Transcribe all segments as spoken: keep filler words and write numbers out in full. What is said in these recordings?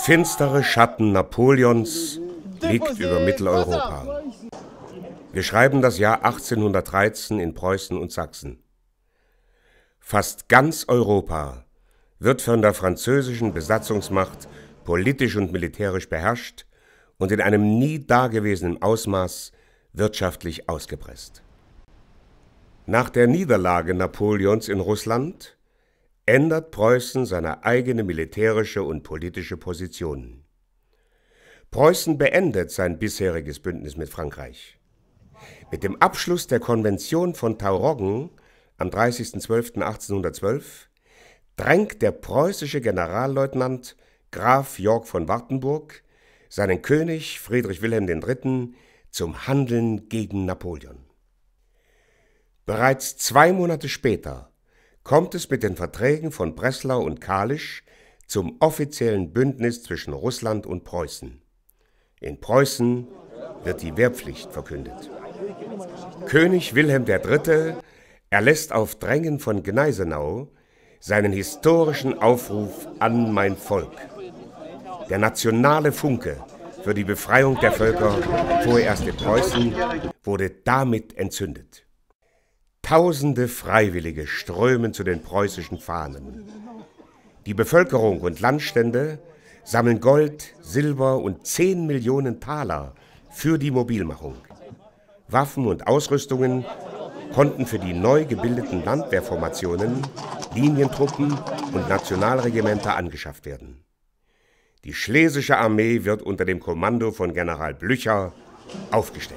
finstere Schatten Napoleons liegt über Mitteleuropa. Wir schreiben das Jahr achtzehnhundertdreizehn in Preußen und Sachsen. Fast ganz Europa wird von der französischen Besatzungsmacht politisch und militärisch beherrscht und in einem nie dagewesenen Ausmaß wirtschaftlich ausgepresst. Nach der Niederlage Napoleons in Russland ändert Preußen seine eigene militärische und politische Position. Preußen beendet sein bisheriges Bündnis mit Frankreich. Mit dem Abschluss der Konvention von Tauroggen am dreißigsten zwölften achtzehnhundertzwölf drängt der preußische Generalleutnant Graf Georg von Wartenburg seinen König Friedrich Wilhelm der Dritte. Zum Handeln gegen Napoleon. Bereits zwei Monate später kommt es mit den Verträgen von Breslau und Kalisch zum offiziellen Bündnis zwischen Russland und Preußen. In Preußen wird die Wehrpflicht verkündet. König Wilhelm der Dritte. erlässt auf Drängen von Gneisenau seinen historischen Aufruf an mein Volk. Der nationale Funke für die Befreiung der Völker, vorerst in Preußen, wurde damit entzündet. Tausende Freiwillige strömen zu den preußischen Fahnen. Die Bevölkerung und Landstände sammeln Gold, Silber und zehn Millionen Taler für die Mobilmachung. Waffen und Ausrüstungen konnten für die neu gebildeten Landwehrformationen, Linientruppen und Nationalregimenter angeschafft werden. Die Schlesische Armee wird unter dem Kommando von General Blücher aufgestellt.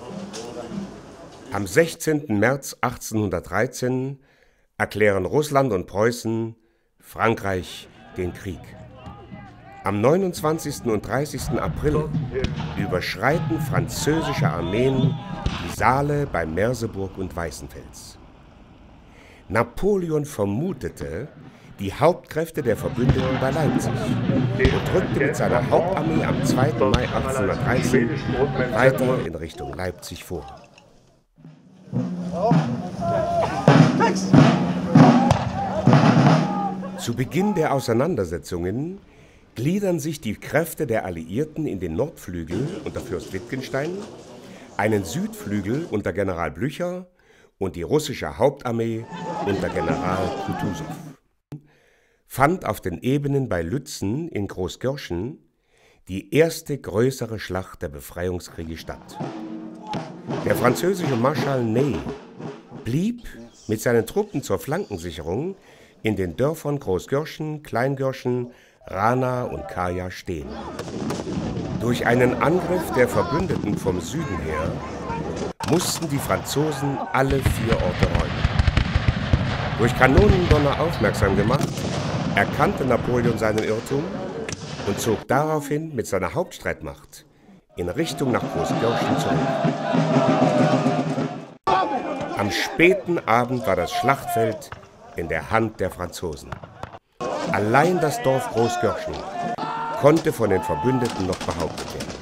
Am sechzehnten März achtzehnhundertdreizehn erklären Russland und Preußen Frankreich den Krieg. Am neunundzwanzigsten und dreißigsten April überschreiten französische Armeen die Saale bei Merseburg und Weißenfels. Napoleon vermutete die Hauptkräfte der Verbündeten bei Leipzig und rückte mit seiner Hauptarmee am zweiten Mai achtzehnhundertdreizehn weiter in Richtung Leipzig vor. Zu Beginn der Auseinandersetzungen gliedern sich die Kräfte der Alliierten in den Nordflügel unter Fürst Wittgenstein, einen Südflügel unter General Blücher und die russische Hauptarmee unter General Kutusow. Fand auf den Ebenen bei Lützen in Großgörschen die erste größere Schlacht der Befreiungskriege statt. Der französische Marschall Ney blieb mit seinen Truppen zur Flankensicherung in den Dörfern Großgörschen, Kleingörschen, Rana und Kaya stehen. Durch einen Angriff der Verbündeten vom Süden her mussten die Franzosen alle vier Orte räumen. Durch Kanonendonner aufmerksam gemacht, erkannte Napoleon seinen Irrtum und zog daraufhin mit seiner Hauptstreitmacht in Richtung nach Großgörschen zurück. Am späten Abend war das Schlachtfeld in der Hand der Franzosen. Allein das Dorf Großgörschen konnte von den Verbündeten noch behauptet werden.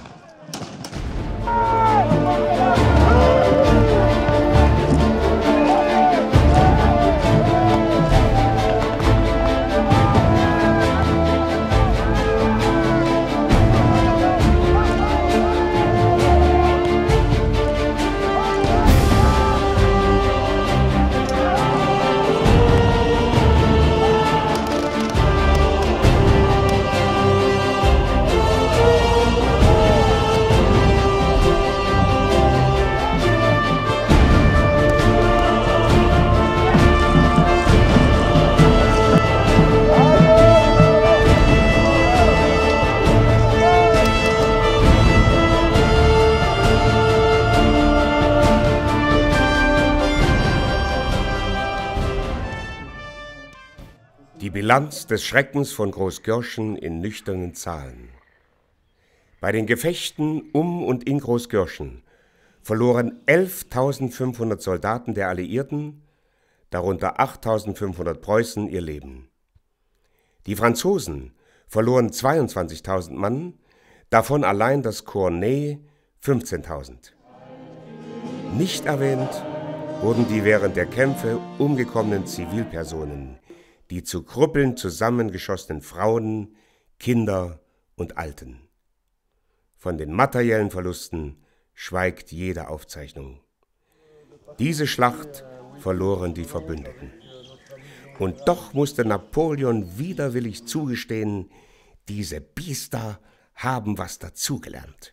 Die Bilanz des Schreckens von Großgörschen in nüchternen Zahlen. Bei den Gefechten um und in Großgörschen verloren elftausendfünfhundert Soldaten der Alliierten, darunter achttausendfünfhundert Preußen, ihr Leben. Die Franzosen verloren zweiundzwanzigtausend Mann, davon allein das Korps Ney fünfzehntausend. Nicht erwähnt wurden die während der Kämpfe umgekommenen Zivilpersonen, die zu Krüppeln zusammengeschossenen Frauen, Kinder und Alten. Von den materiellen Verlusten schweigt jede Aufzeichnung. Diese Schlacht verloren die Verbündeten. Und doch musste Napoleon widerwillig zugestehen, diese Biester haben was dazugelernt.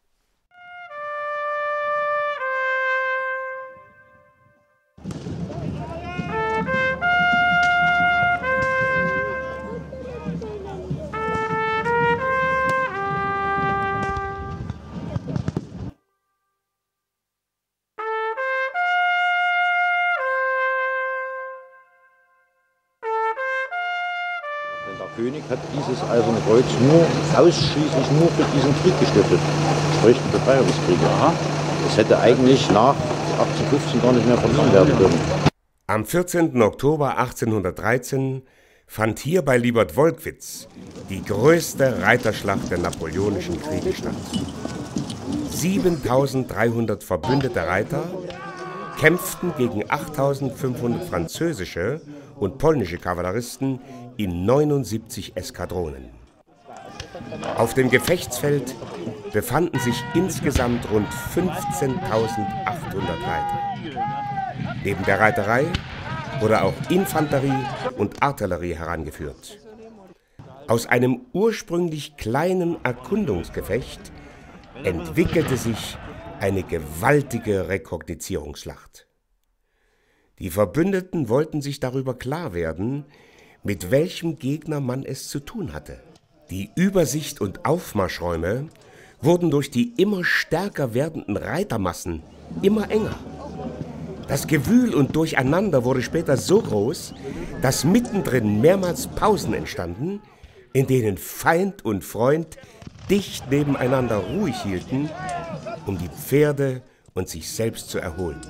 Der König hat dieses Eiserne Kreuz nur, ausschließlich nur für diesen Krieg gestiftet, sprich den Befreiungskrieg. Das hätte eigentlich nach achtzehnhundertfünfzehn gar nicht mehr verliehen werden können. Am vierzehnten Oktober achtzehnhundertdreizehn fand hier bei Liebert-Wolkwitz die größte Reiterschlacht der napoleonischen Kriege statt. siebentausenddreihundert verbündete Reiter kämpften gegen achttausendfünfhundert französische und polnische Kavalleristen in neunundsiebzig Eskadronen. Auf dem Gefechtsfeld befanden sich insgesamt rund fünfzehntausendachthundert Reiter. Neben der Reiterei wurde auch Infanterie und Artillerie herangeführt. Aus einem ursprünglich kleinen Erkundungsgefecht entwickelte sich eine gewaltige Rekognoszierungsschlacht. Die Verbündeten wollten sich darüber klar werden, mit welchem Gegner man es zu tun hatte. Die Übersicht und Aufmarschräume wurden durch die immer stärker werdenden Reitermassen immer enger. Das Gewühl und Durcheinander wurde später so groß, dass mittendrin mehrmals Pausen entstanden, in denen Feind und Freund dicht nebeneinander ruhig hielten, um die Pferde und sich selbst zu erholen.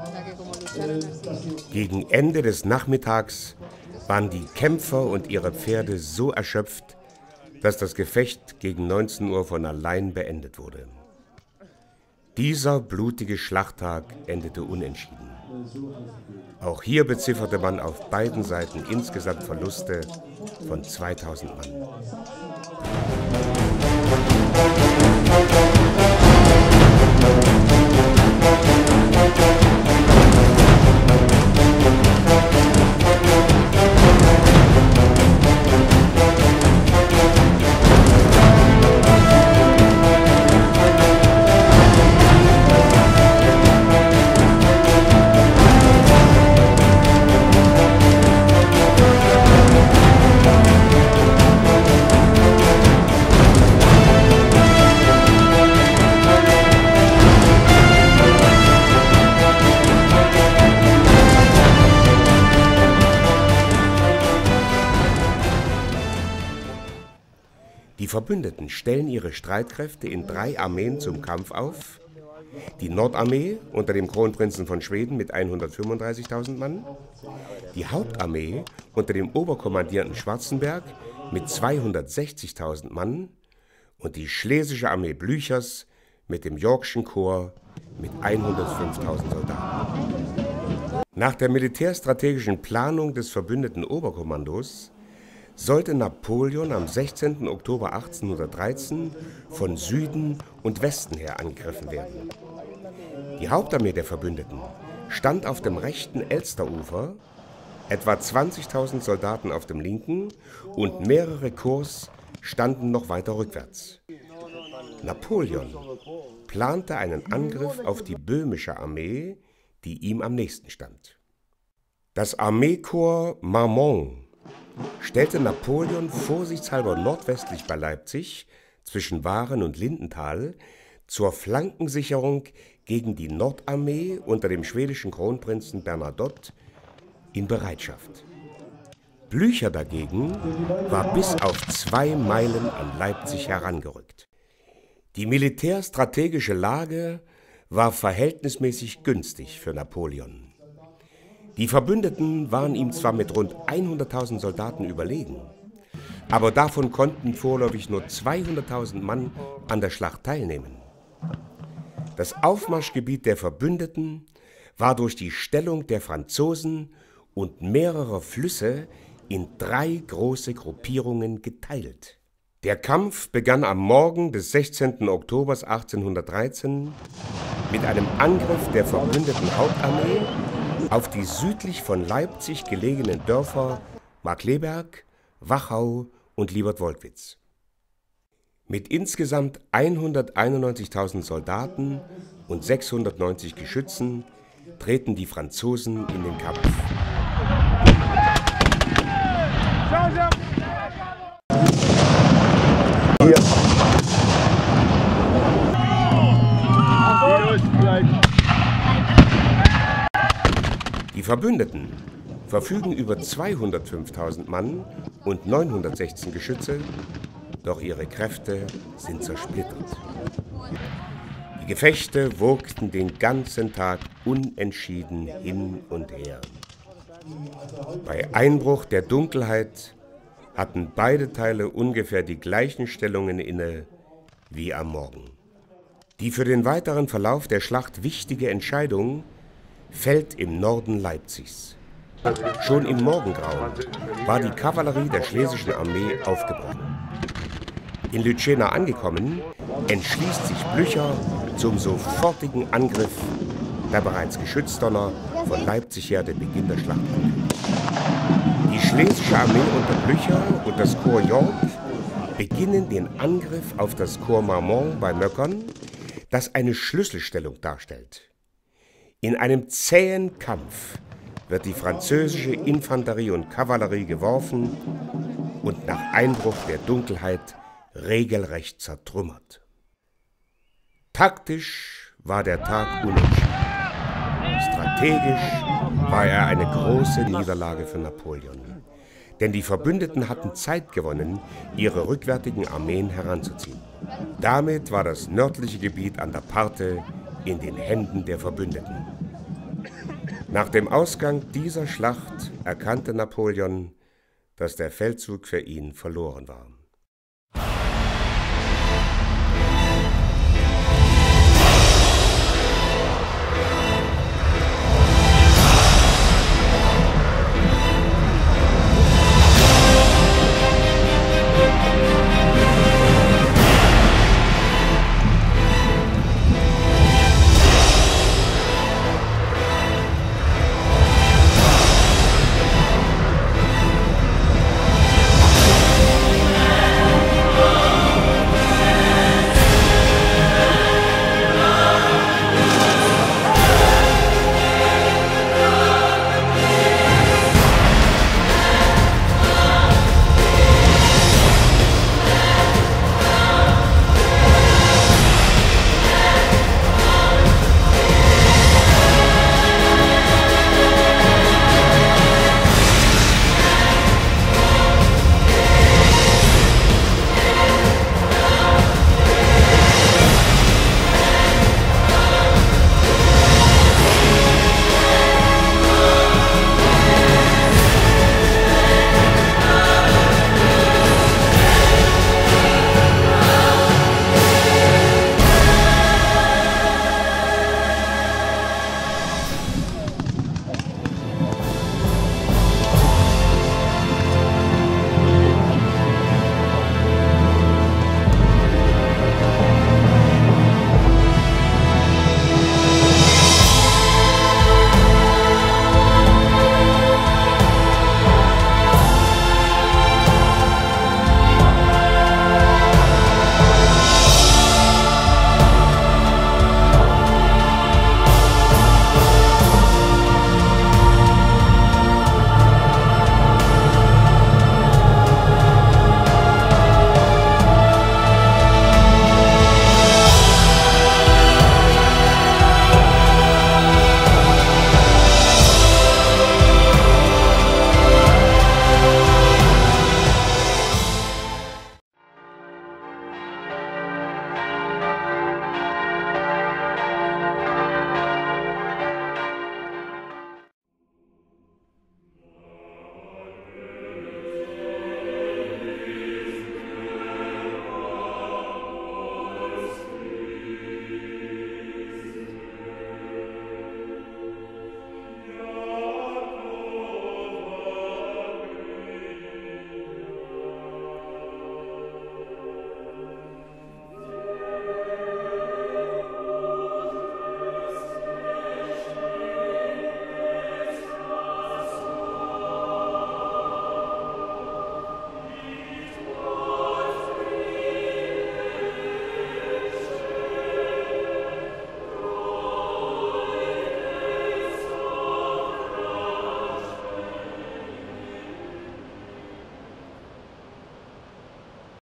Gegen Ende des Nachmittags waren die Kämpfer und ihre Pferde so erschöpft, dass das Gefecht gegen neunzehn Uhr von allein beendet wurde. Dieser blutige Schlachttag endete unentschieden. Auch hier bezifferte man auf beiden Seiten insgesamt Verluste von zweitausend Mann. Die Verbündeten stellen ihre Streitkräfte in drei Armeen zum Kampf auf. Die Nordarmee unter dem Kronprinzen von Schweden mit hundertfünfunddreißigtausend Mann, die Hauptarmee unter dem Oberkommandierenden Schwarzenberg mit zweihundertsechzigtausend Mann und die Schlesische Armee Blüchers mit dem Yorkschen Korps mit hundertfünftausend Soldaten. Nach der militärstrategischen Planung des verbündeten Oberkommandos sollte Napoleon am sechzehnten Oktober achtzehnhundertdreizehn von Süden und Westen her angegriffen werden. Die Hauptarmee der Verbündeten stand auf dem rechten Elsterufer, etwa zwanzigtausend Soldaten auf dem linken und mehrere Korps standen noch weiter rückwärts. Napoleon plante einen Angriff auf die böhmische Armee, die ihm am nächsten stand. Das Armeekorps Marmont stellte Napoleon vorsichtshalber nordwestlich bei Leipzig zwischen Waren und Lindenthal zur Flankensicherung gegen die Nordarmee unter dem schwedischen Kronprinzen Bernadotte in Bereitschaft. Blücher dagegen war bis auf zwei Meilen an Leipzig herangerückt. Die militärstrategische Lage war verhältnismäßig günstig für Napoleon. Die Verbündeten waren ihm zwar mit rund hunderttausend Soldaten überlegen, aber davon konnten vorläufig nur zweihunderttausend Mann an der Schlacht teilnehmen. Das Aufmarschgebiet der Verbündeten war durch die Stellung der Franzosen und mehrerer Flüsse in drei große Gruppierungen geteilt. Der Kampf begann am Morgen des sechzehnten Oktober achtzehnhundertdreizehn mit einem Angriff der verbündeten Hauptarmee auf die südlich von Leipzig gelegenen Dörfer Markkleeberg, Wachau und Liebert-Wolkwitz. Mit insgesamt hunderteinundneunzigtausend Soldaten und sechshundertneunzig Geschützen treten die Franzosen in den Kampf. Hier. Die Verbündeten verfügen über zweihundertfünftausend Mann und neunhundertsechzehn Geschütze, doch ihre Kräfte sind zersplittert. Die Gefechte wogten den ganzen Tag unentschieden hin und her. Bei Einbruch der Dunkelheit hatten beide Teile ungefähr die gleichen Stellungen inne wie am Morgen. Die für den weiteren Verlauf der Schlacht wichtige Entscheidung fällt im Norden Leipzigs. Schon im Morgengrauen war die Kavallerie der Schlesischen Armee aufgebrochen. In Lütschena angekommen, entschließt sich Blücher zum sofortigen Angriff, da bereits Geschützdonner von Leipzig her den Beginn der Schlacht ankündigt. Die Schlesische Armee unter Blücher und das Korps Yorck beginnen den Angriff auf das Korps Marmont bei Möckern, das eine Schlüsselstellung darstellt. In einem zähen Kampf wird die französische Infanterie und Kavallerie geworfen und nach Einbruch der Dunkelheit regelrecht zertrümmert. Taktisch war der Tag unentschieden. Strategisch war er eine große Niederlage für Napoleon, denn die Verbündeten hatten Zeit gewonnen, ihre rückwärtigen Armeen heranzuziehen. Damit war das nördliche Gebiet an der Parthe in den Händen der Verbündeten. Nach dem Ausgang dieser Schlacht erkannte Napoleon, dass der Feldzug für ihn verloren war.